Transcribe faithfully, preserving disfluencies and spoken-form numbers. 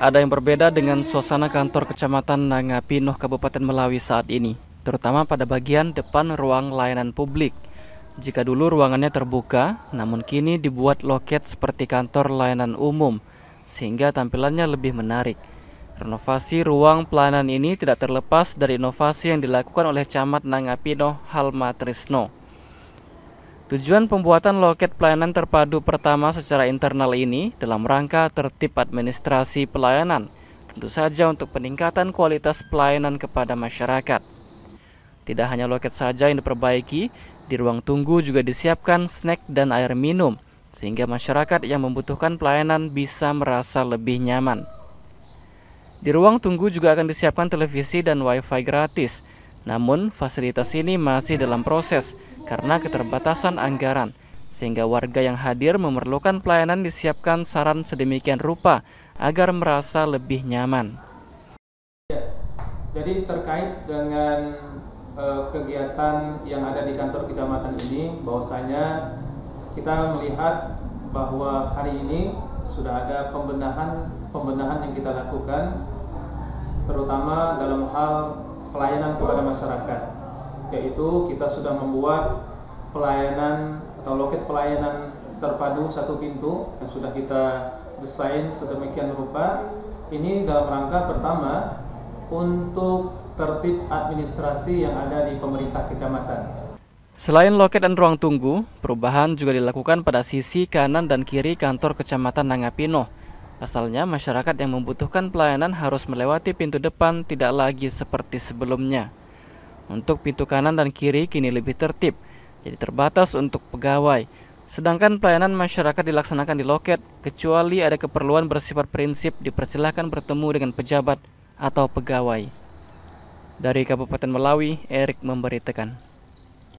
ada yang berbeda dengan suasana kantor Kecamatan Nangapinoh, Kabupaten Melawi saat ini, terutama pada bagian depan ruang layanan publik. Jika dulu ruangannya terbuka, namun kini dibuat loket seperti kantor layanan umum, sehingga tampilannya lebih menarik. Renovasi ruang pelayanan ini tidak terlepas dari inovasi yang dilakukan oleh Camat Nangapinoh Halma Trisno. Tujuan pembuatan loket pelayanan terpadu pertama secara internal ini dalam rangka tertib administrasi pelayanan, tentu saja untuk peningkatan kualitas pelayanan kepada masyarakat. Tidak hanya loket saja yang diperbaiki, di ruang tunggu juga disiapkan snack dan air minum, sehingga masyarakat yang membutuhkan pelayanan bisa merasa lebih nyaman. Di ruang tunggu juga akan disiapkan televisi dan wifi gratis. Namun, fasilitas ini masih dalam proses karena keterbatasan anggaran, sehingga warga yang hadir memerlukan pelayanan disiapkan saran sedemikian rupa agar merasa lebih nyaman. Ya, jadi terkait dengan uh, kegiatan yang ada di kantor kecamatan ini, bahwasanya kita melihat bahwa hari ini sudah ada pembenahan pembenahan yang kita lakukan, terutama dalam hal pelayanan kepada masyarakat, yaitu kita sudah membuat pelayanan atau loket pelayanan terpadu satu pintu yang sudah kita desain sedemikian rupa. Ini dalam rangka pertama untuk tertib administrasi yang ada di pemerintah kecamatan. Selain loket dan ruang tunggu, perubahan juga dilakukan pada sisi kanan dan kiri kantor Kecamatan Nangapinoh. Pasalnya, masyarakat yang membutuhkan pelayanan harus melewati pintu depan, tidak lagi seperti sebelumnya. Untuk pintu kanan dan kiri kini lebih tertib, jadi terbatas untuk pegawai. Sedangkan pelayanan masyarakat dilaksanakan di loket, kecuali ada keperluan bersifat prinsip dipersilahkan bertemu dengan pejabat atau pegawai. Dari Kabupaten Melawi, Erik memberitakan.